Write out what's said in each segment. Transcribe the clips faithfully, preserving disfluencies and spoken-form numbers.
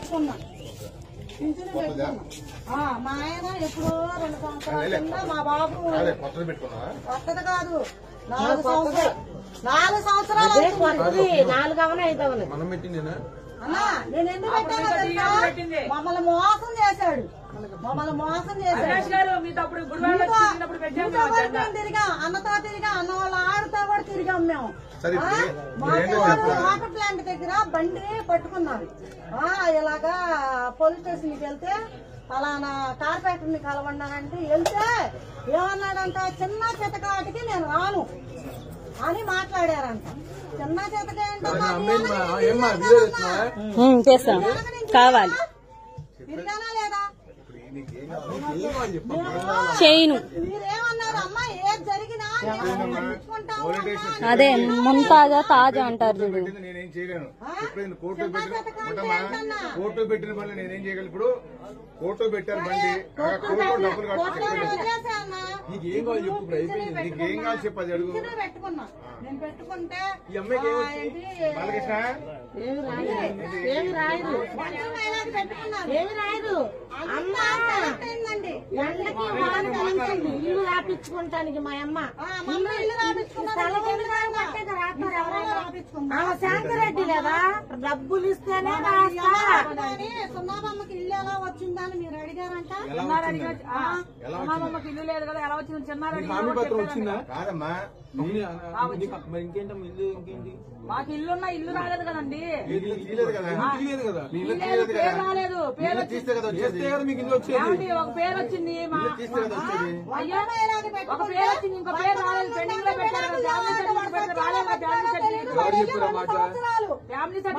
పెట్టుకున్నా పింఛను పెట్టుకున్నా మా ఆయన ఎప్పుడో రెండు సంవత్సరాల కింద మా బాబు కొత్తది కాదు నాలుగు సంవత్సరాలు నాలుగు సంవత్సరాలు నాలుగు అవన ఐదు అవన అన్నా నేను ఎందుకు పెట్టానో తెలుసా మమ్మల్ని మోసం చేశాడు మమ్మల్ని మోసం చేశాడు తిరిగా అన్నతో తిరిగా అన్న వాళ్ళ ఆడుతో కూడా తిరిగాం మేము వాటర్ ప్లాంట్ దగ్గర బండి పట్టుకున్నారు ఇలాగా పోలీస్ స్టేషన్కి వెళ్తే అలానా కార్పొరేటర్ ని కలవన్నానంటే వెళ్తే ఏమన్నాడంట చిన్న చితకాటికి నేను రాను అని మాట్లాడారంట చిన్న చితక చేస్తాం కావాలి తిరిగానా లేదా చేయను మీరేమన్నారు అమ్మా ఏది జరిగినా అదే ముంతాజా తాజా అంటారు చూడు నేనేం చేయలేను కోర్టు కోర్టు పెట్టిన పనులు నేనేం చేయగలను ఇప్పుడు కోర్టు పెట్టారు బండి కోర్టు డబ్బులు నీకేం కావాలి చెప్పు నీకేం కావాలి చెప్పు అది అడుగు పెట్టుకున్నా నేను పెట్టుకుంటే ఈ అమ్మాయికి బాలకృష్ణ ఏమి రాయదు ఏమి రాయదు అమ్మా ఇల్లు రాపించుకుంటానికి మా అమ్మ శాంతిరెడ్డి లేదా డబ్బులు ఇస్తేనే సున్నాబమ్మకి ఇల్లు ఎలా వచ్చిందని మీరు అడిగారంట సున్నాబమ్మకి ఇల్లు లేదు కదా ఎలా వచ్చింది చిన్నారెడ్డి కాదమ్మా ఇంకేంటమ్మా ఇల్లు ఇంకేంటి మాకు ఇల్లున్నా ఇల్లు రాలేదు కదండి రాలేదు పేరు ఒక పేరు వచ్చింది అయ్యో ఒక పేరు వచ్చింది ఇంకో పేరు రాలేదు పెండింగ్ లో పెట్టారు ఫ్యామిలీ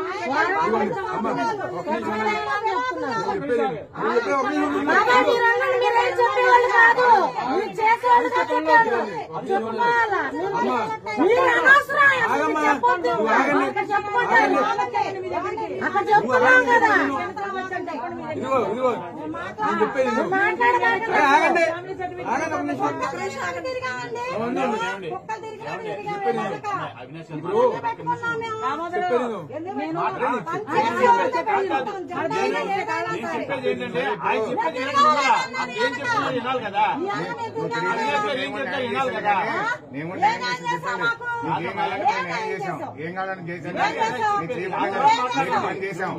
ఏం కావాలని చేశాను చేసాం